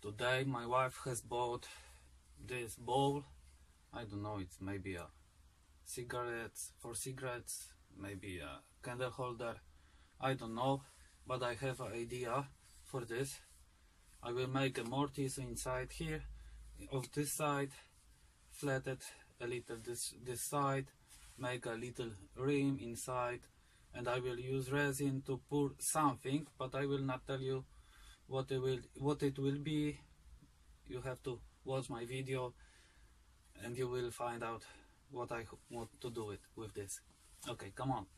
Today my wife has bought this bowl. I don't know, it's maybe a cigarettes, maybe a candle holder, I don't know, but I have an idea for this. I will make a mortise inside here, of this side, flatten a little this side, make a little rim inside, and I will use resin to pour something, but I will not tell you what it will be. You have to watch my video and you will find out what I want to do with this. Okay, come on.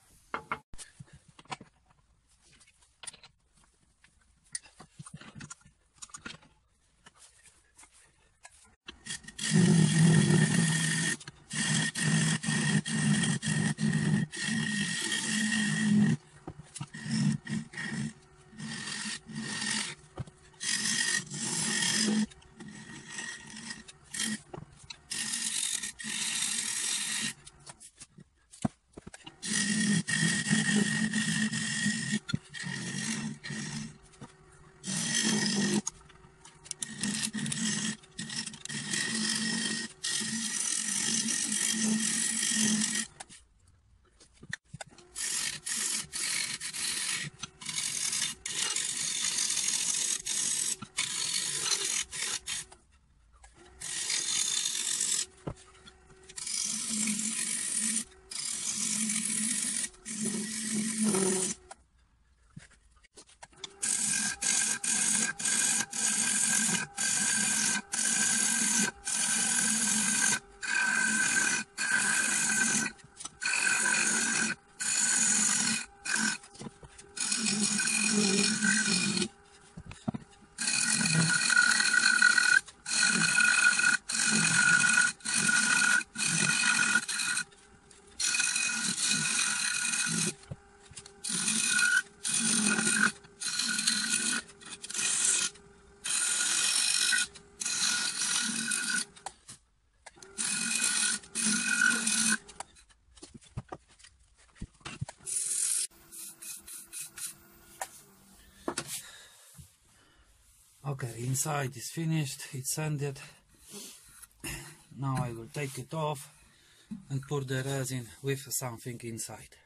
Okay, inside is finished, it's sanded. Now I will take it off and pour the resin with something inside.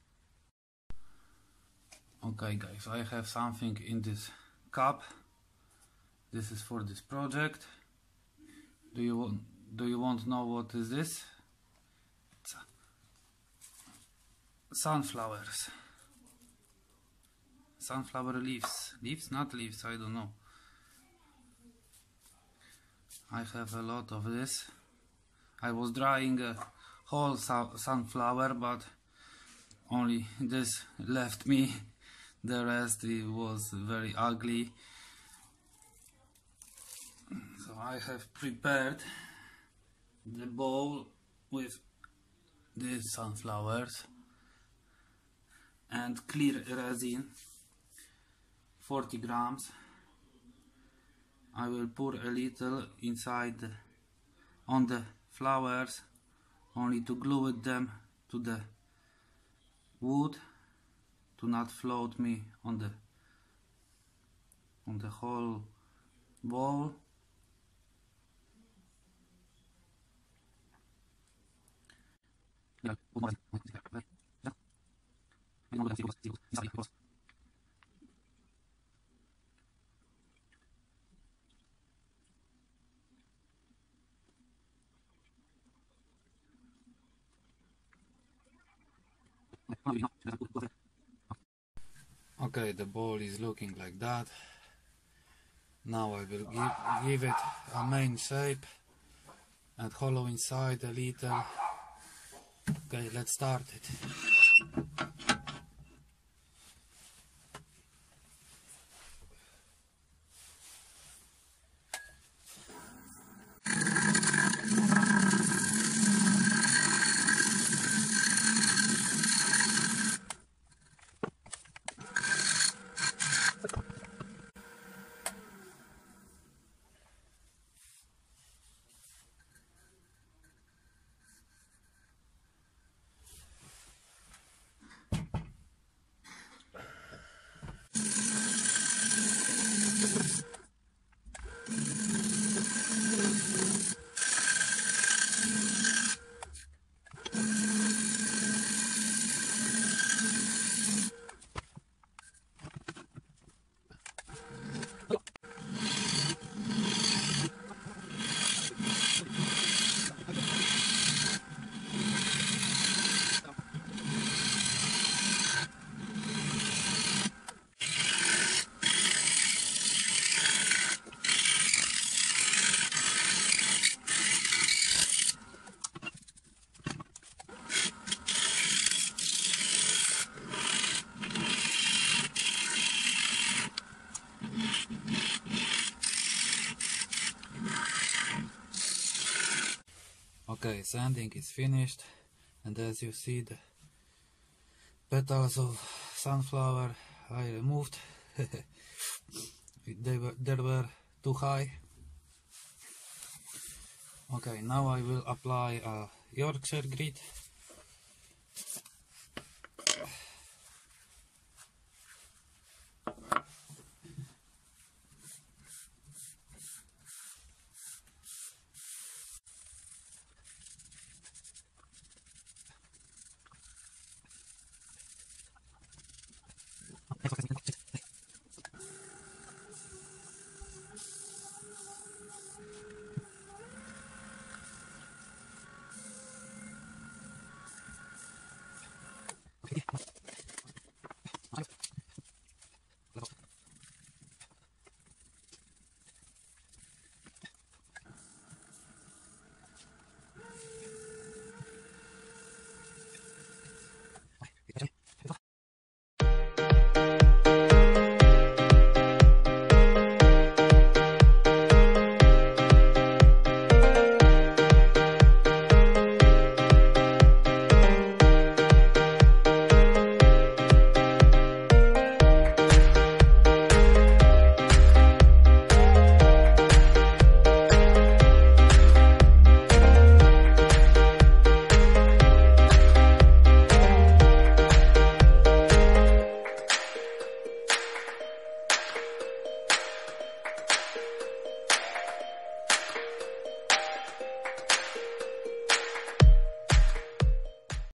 Okay guys, I have something in this cup. This is for this project. Do you want to know what is this? It's sunflowers. Sunflower leaves. Leaves? Not leaves, I don't know. I have a lot of this. I was drying a whole sunflower, but only this left me. The rest it was very ugly. So I have prepared the bowl with these sunflowers and clear resin, 40 grams. I will pour a little inside on the flowers, only to glue them to the wood, to not float me on the whole bowl. Okay, the bowl is looking like that. Now I will give it a main shape and hollow inside a little. Okay, let's start it. Okay, sanding is finished, and as you see, the petals of sunflower I removed. They were too high. Okay, now I will apply a Yorkshire grit.